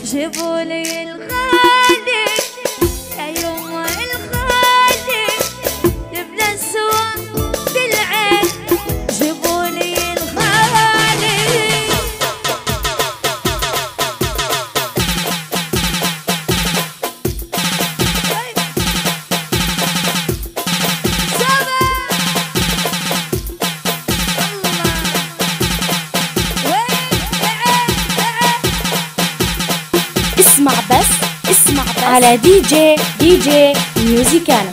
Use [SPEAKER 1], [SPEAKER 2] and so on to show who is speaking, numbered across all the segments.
[SPEAKER 1] جيبوا لي الغالي يا يما الغالي نبلا سوا بالعين جيبوا لي الغالي
[SPEAKER 2] اسمع بس على دي جي ميوزيكانا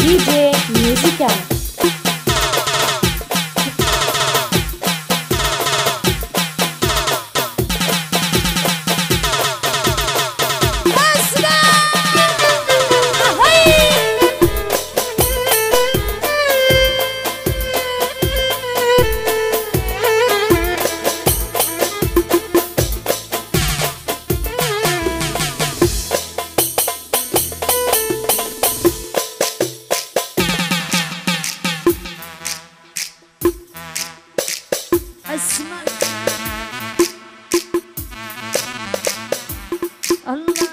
[SPEAKER 1] اسمع الله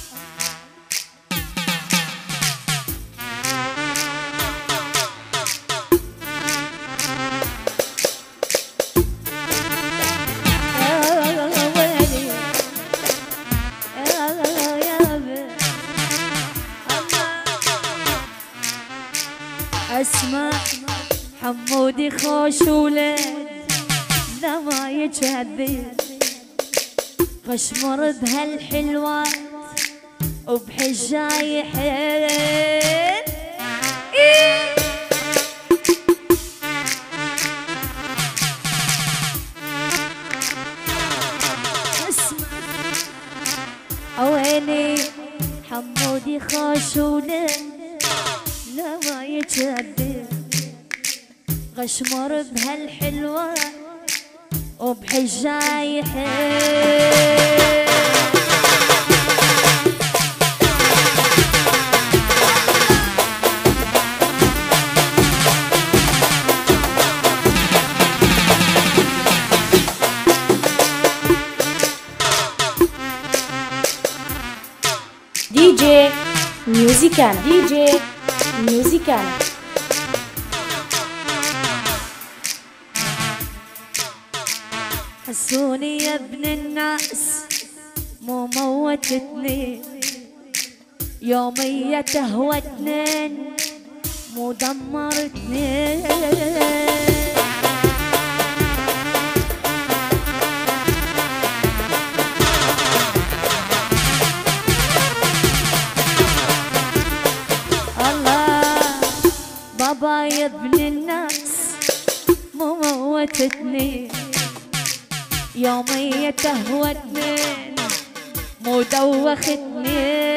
[SPEAKER 1] اسمع حمودي خوش ولد لا ما يجذب فاشمر بهالحلوات وبحجاي حيل اسمع ويني حمودي خوش ولد لا ما يجذب غشمر بهالحلوة وبحجاي حيل
[SPEAKER 2] دي جي ميوزيكانا
[SPEAKER 1] حسوني يا ابن الناس مو موتتني يومية تهوى اتنين مو دمرتني الله بابا يا ابن الناس مو موتتني يومية تهوى اتنين مو دوختني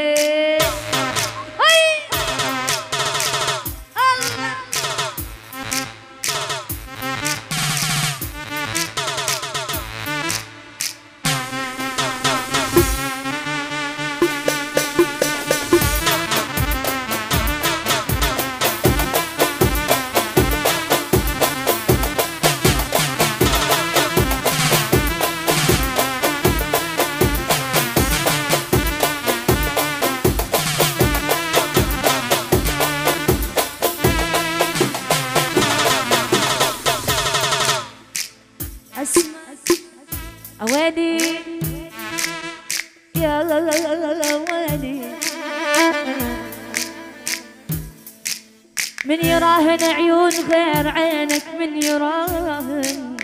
[SPEAKER 1] ويلي يا ويلي من يراهن عيون غير عينك من يراهن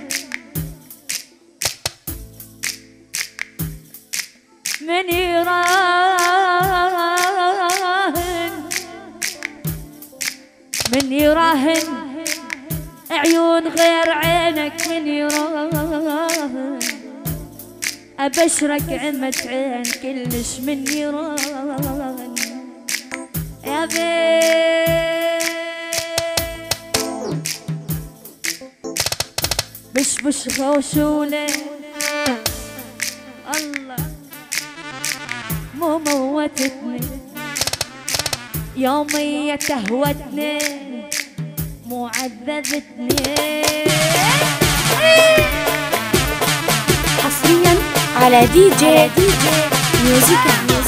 [SPEAKER 1] من يراهن عيون غير عينك من يراهن أبشرك عمة عين كلش من يراهن يا بش غوشولة الله مو موتتني يومية تهوتني مو عذبتني
[SPEAKER 2] حصريا على دي جي ميوزيكان